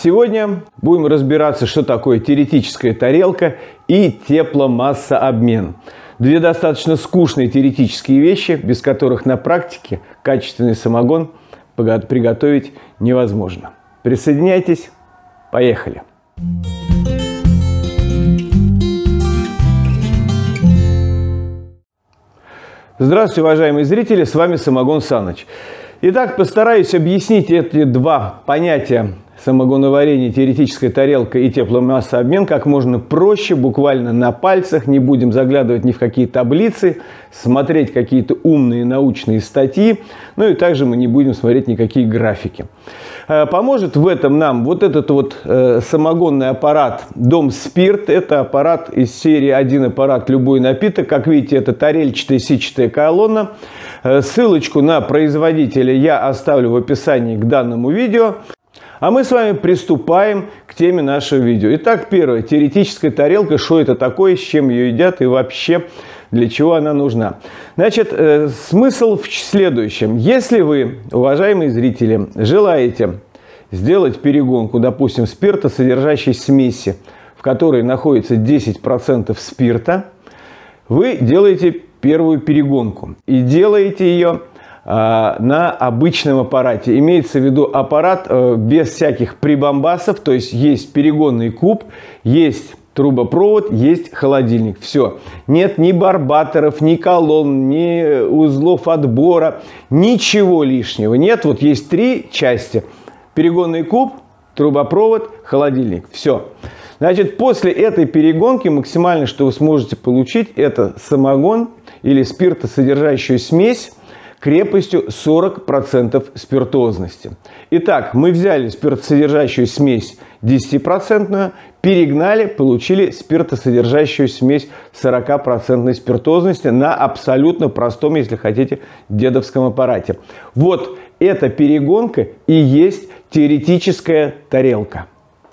Сегодня будем разбираться, что такое теоретическая тарелка и тепломассообмен. Две достаточно скучные теоретические вещи, без которых на практике качественный самогон приготовить невозможно. Присоединяйтесь, поехали! Здравствуйте, уважаемые зрители, с вами Самогон Саныч. Итак, постараюсь объяснить эти два понятия самогоноварение, теоретическая тарелка и тепломассообмен как можно проще, буквально на пальцах. Не будем заглядывать ни в какие таблицы, смотреть какие-то умные научные статьи, ну и также мы не будем смотреть никакие графики. Поможет в этом нам вот этот вот самогонный аппарат Дом Спирт. Это аппарат из серии «Один аппарат, любой напиток». Как видите, это тарельчатая сетчатая колонна. Ссылочку на производителя я оставлю в описании к данному видео. А мы с вами приступаем к теме нашего видео. Итак, первое. Теоретическая тарелка. Что это такое, с чем ее едят и вообще для чего она нужна? Значит, смысл в следующем. Если вы, уважаемые зрители, желаете сделать перегонку, допустим, спиртосодержащей смеси, в которой находится 10% спирта, вы делаете первую перегонку и делаете ее на обычном аппарате. Имеется в виду аппарат без всяких прибамбасов, то есть есть перегонный куб, есть трубопровод, есть холодильник. Все. Нет ни барбаторов, ни колонн, ни узлов отбора, ничего лишнего. Нет, вот есть три части. Перегонный куб, трубопровод, холодильник. Все. Значит, после этой перегонки максимально, что вы сможете получить, это самогон или спиртосодержащую смесь крепостью 40% спиртозности. Итак, мы взяли спиртосодержащую смесь 10%, перегнали, получили спиртосодержащую смесь 40% спиртозности на абсолютно простом, если хотите, дедовском аппарате. Вот эта перегонка и есть теоретическая тарелка.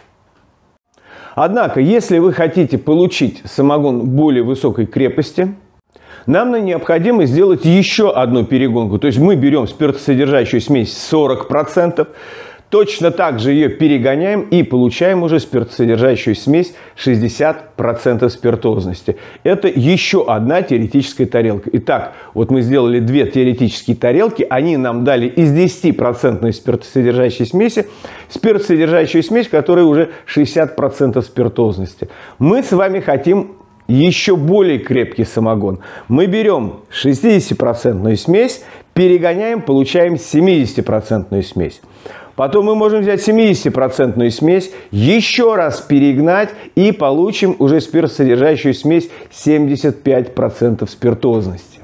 Однако, если вы хотите получить самогон более высокой крепости, нам необходимо сделать еще одну перегонку. То есть мы берем спиртосодержащую смесь 40%, точно так же ее перегоняем и получаем уже спиртосодержащую смесь 60% спиртозности. Это еще одна теоретическая тарелка. Итак, вот мы сделали две теоретические тарелки. Они нам дали из 10% спиртосодержащей смеси спиртосодержащую смесь, которая уже 60% спиртозности. Мы с вами хотим еще более крепкий самогон. Мы берем 60% смесь, перегоняем, получаем 70% смесь. Потом мы можем взять 70% смесь, еще раз перегнать и получим уже спиртосодержащую смесь 75% спиртозности.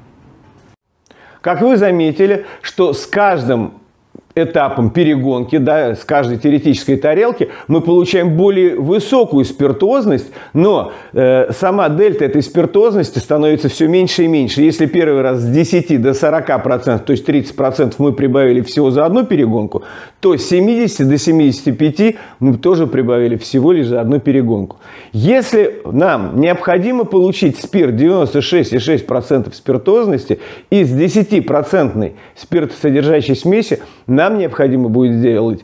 Как вы заметили, что с каждым этапом перегонки, да, с каждой теоретической тарелки мы получаем более высокую спиртозность, но сама дельта этой спиртозности становится все меньше и меньше. Если первый раз с 10 до 40%, то есть 30% мы прибавили всего за одну перегонку, то с 70 до 75 мы тоже прибавили всего лишь за одну перегонку. Если нам необходимо получить спирт 96,6% спиртозности из 10% спиртосодержащей смеси, нам необходимо будет сделать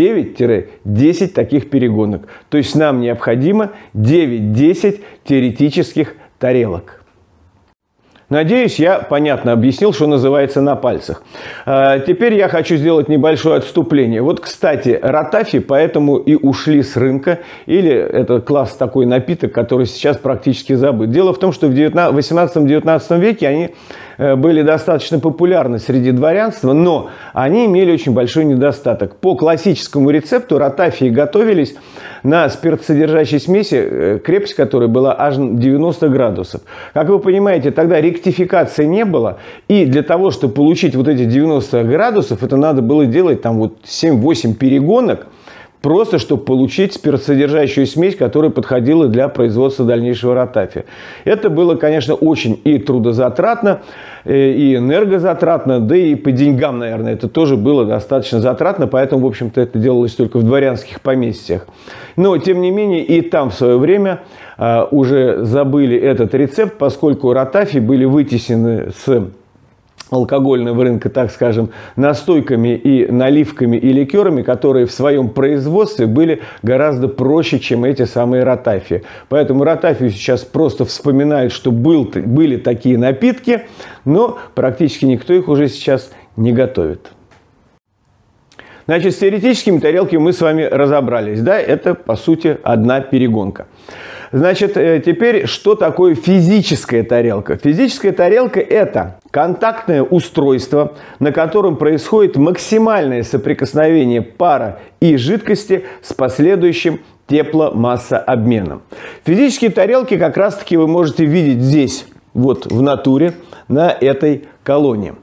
9-10 таких перегонок. То есть нам необходимо 9-10 теоретических тарелок. Надеюсь, я понятно объяснил, что называется на пальцах. Теперь я хочу сделать небольшое отступление. Вот, кстати, ратафи поэтому и ушли с рынка. Или это класс такой напиток, который сейчас практически забыт. Дело в том, что в 18-19 веке они были достаточно популярны среди дворянства, но они имели очень большой недостаток. По классическому рецепту ратафии готовились на спиртосодержащей смеси, крепость которой была аж 90 градусов. Как вы понимаете, тогда ректификации не было, и для того, чтобы получить вот эти 90 градусов, это надо было делать там вот 7-8 перегонок, просто чтобы получить спиртосодержащую смесь, которая подходила для производства дальнейшего ратафи. Это было, конечно, очень и трудозатратно, и энергозатратно, да и по деньгам, наверное, это тоже было достаточно затратно, поэтому, в общем-то, это делалось только в дворянских поместьях. Но, тем не менее, и там в свое время уже забыли этот рецепт, поскольку ратафи были вытеснены с алкогольного рынка, так скажем, настойками и наливками и ликерами, которые в своем производстве были гораздо проще, чем эти самые ротафии. Поэтому ротафию сейчас просто вспоминают, что были такие напитки, но практически никто их уже сейчас не готовит. Значит, с теоретическими тарелками мы с вами разобрались. Да, это, по сути, одна перегонка. Значит, теперь, что такое физическая тарелка? Физическая тарелка – это контактное устройство, на котором происходит максимальное соприкосновение пара и жидкости с последующим тепломассообменом. Физические тарелки как раз-таки вы можете видеть здесь, вот в натуре, на этой колонне.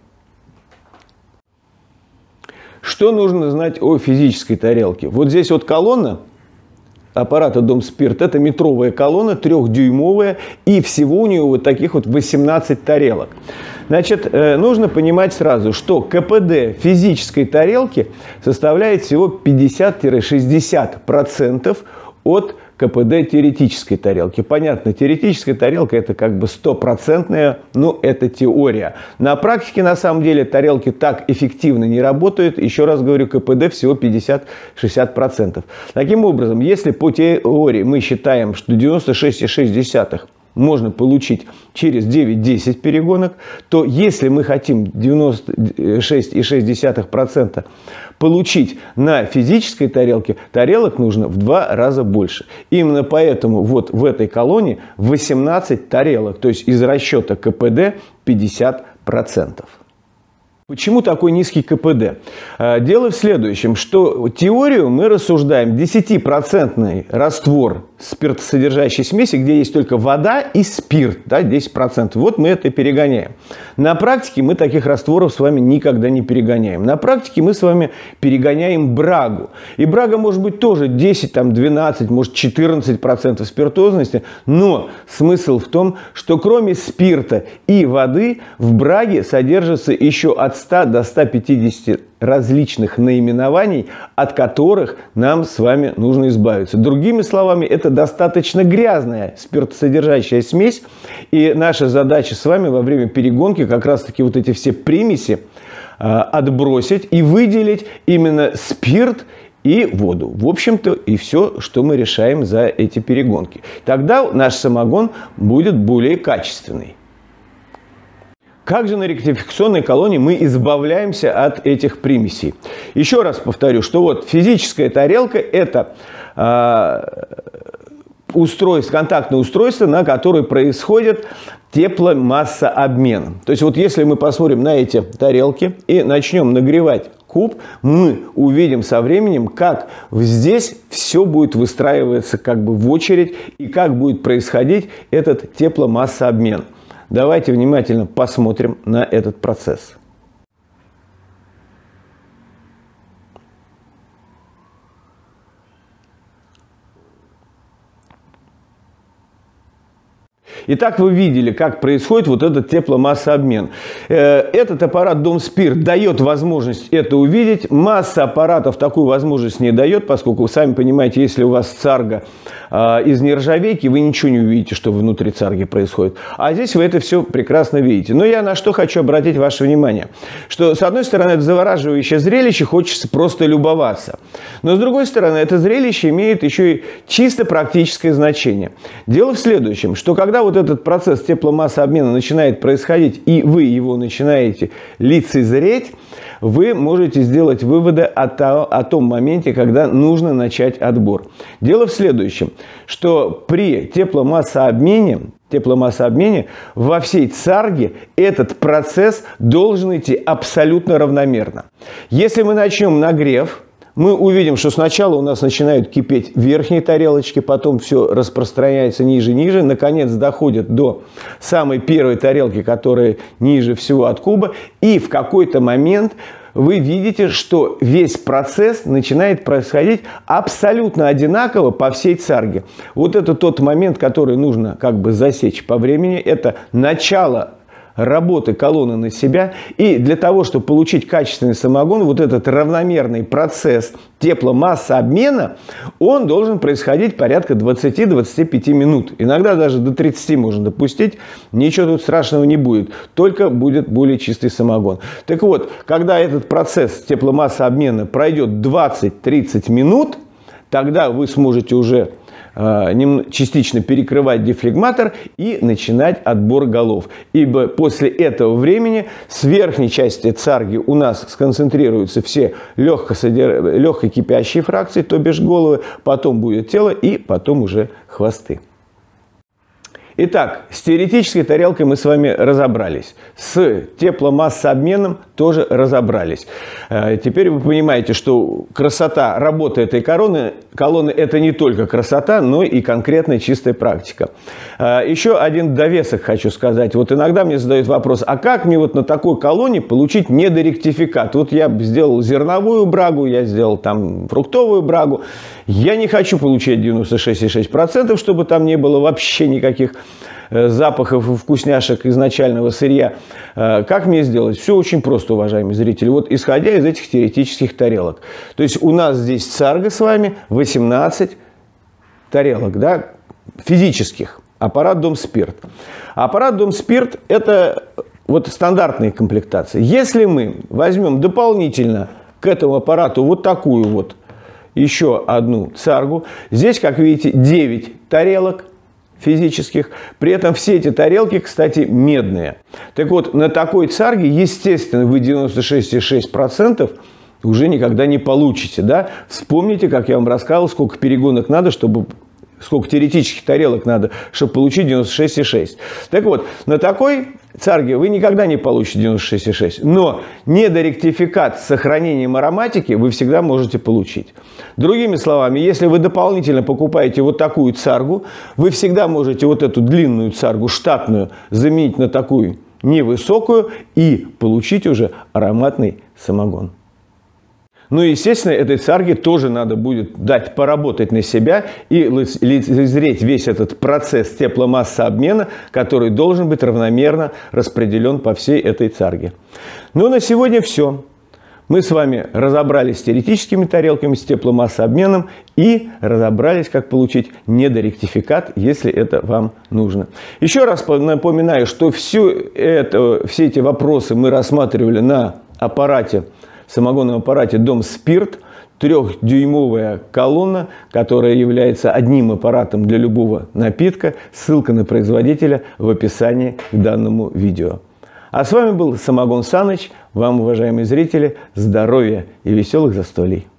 Что нужно знать о физической тарелке? Вот здесь вот колонна аппарата Домспирт. Это метровая колонна, 3-дюймовая, и всего у нее вот таких вот 18 тарелок. Значит, нужно понимать сразу, что КПД физической тарелки составляет всего 50-60% от КПД теоретической тарелки. Понятно, теоретическая тарелка это как бы 100%, но это теория. На практике, на самом деле, тарелки так эффективно не работают. Еще раз говорю, КПД всего 50-60%. Таким образом, если по теории мы считаем, что 96,6 можно получить через 9-10 перегонок, то если мы хотим 96,6% получить на физической тарелке, тарелок нужно в 2 раза больше. Именно поэтому вот в этой колонне 18 тарелок, то есть из расчета КПД 50%. Почему такой низкий КПД? Дело в следующем, что теорию мы рассуждаем 10% раствор спиртосодержащей смеси, где есть только вода и спирт, да, 10%. Вот мы это перегоняем. На практике мы таких растворов с вами никогда не перегоняем. На практике мы с вами перегоняем брагу. И брага может быть тоже 10, 12, может 14% спиртозности, но смысл в том, что кроме спирта и воды в браге содержится еще от 100 до 150 различных наименований, от которых нам с вами нужно избавиться. Другими словами, это достаточно грязная спиртосодержащая смесь, и наша задача с вами во время перегонки как раз-таки вот эти все примеси отбросить и выделить именно спирт и воду. В общем-то, и все, что мы решаем за эти перегонки. Тогда наш самогон будет более качественный. Как же на ректификационной колонне мы избавляемся от этих примесей? Еще раз повторю, что вот физическая тарелка – это контактное устройство, на которое происходит тепломассообмен. То есть вот если мы посмотрим на эти тарелки и начнем нагревать куб, мы увидим со временем, как здесь все будет выстраиваться как бы в очередь и как будет происходить этот тепломассообмен. Давайте внимательно посмотрим на этот процесс. Итак, вы видели, как происходит вот этот тепломассообмен. Этот аппарат Домспирт дает возможность это увидеть. Масса аппаратов такую возможность не дает, поскольку, вы сами понимаете, если у вас царга из нержавейки, вы ничего не увидите, что внутри царги происходит. А здесь вы это все прекрасно видите. Но я на что хочу обратить ваше внимание. Что, с одной стороны, это завораживающее зрелище, хочется просто любоваться. Но, с другой стороны, это зрелище имеет еще и чисто практическое значение. Дело в следующем, что когда вот этот процесс тепломассообмена начинает происходить, и вы его начинаете лицезреть, вы можете сделать выводы о том моменте, когда нужно начать отбор. Дело в следующем, что при тепломассообмене во всей царге этот процесс должен идти абсолютно равномерно. Если мы начнем нагрев, мы увидим, что сначала у нас начинают кипеть верхние тарелочки, потом все распространяется ниже, наконец доходит до самой первой тарелки, которая ниже всего от куба, и в какой-то момент вы видите, что весь процесс начинает происходить абсолютно одинаково по всей царге. Вот это тот момент, который нужно как бы засечь по времени, это начало работы колонны на себя. И для того, чтобы получить качественный самогон, вот этот равномерный процесс тепломассообмена, он должен происходить порядка 20-25 минут. Иногда даже до 30 можно допустить. Ничего тут страшного не будет. Только будет более чистый самогон. Так вот, когда этот процесс тепломассообмена пройдет 20-30 минут, тогда вы сможете уже частично перекрывать дефлегматор и начинать отбор голов. Ибо после этого времени с верхней части царги у нас сконцентрируются все легко кипящие фракции, то бишь головы, потом будет тело и потом уже хвосты. Итак, с теоретической тарелкой мы с вами разобрались. С тепломассообменом тоже разобрались. Теперь вы понимаете, что красота работы этой колонны – это не только красота, но и конкретная чистая практика. Еще один довесок хочу сказать. Вот иногда мне задают вопрос, а как мне вот на такой колонне получить недоректификат? Вот я сделал зерновую брагу, я сделал там фруктовую брагу. Я не хочу получать 96,6%, чтобы там не было вообще никаких запахов и вкусняшек изначального сырья. Как мне сделать? Все очень просто, уважаемые зрители. Вот исходя из этих теоретических тарелок. То есть у нас здесь царга с вами 18 тарелок, да, физических. Аппарат Домспирт. Аппарат Домспирт – это вот стандартные комплектации. Если мы возьмем дополнительно к этому аппарату вот такую вот еще одну царгу, здесь, как видите, 9 тарелок физических. При этом все эти тарелки, кстати, медные. Так вот, на такой царге, естественно, вы 96,6% уже никогда не получите. Да? Вспомните, как я вам рассказывал, сколько перегонок надо, сколько теоретических тарелок надо, чтобы получить 96,6. Так вот, на такой царге вы никогда не получите 96,6. Но недоректификат с сохранением ароматики вы всегда можете получить. Другими словами, если вы дополнительно покупаете вот такую царгу, вы всегда можете вот эту длинную царгу, штатную, заменить на такую невысокую и получить уже ароматный самогон. Ну и, естественно, этой царге тоже надо будет дать поработать на себя и лицезреть весь этот процесс тепломассообмена, который должен быть равномерно распределен по всей этой царге. Ну, на сегодня все. Мы с вами разобрались с теоретическими тарелками, с тепломассообменом и разобрались, как получить недоректификат, если это вам нужно. Еще раз напоминаю, что все эти вопросы мы рассматривали на самогонном аппарате Домспирт, 3-дюймовая колонна, которая является одним аппаратом для любого напитка. Ссылка на производителя в описании к данному видео. А с вами был Самогон Саныч. Вам, уважаемые зрители, здоровья и веселых застолий.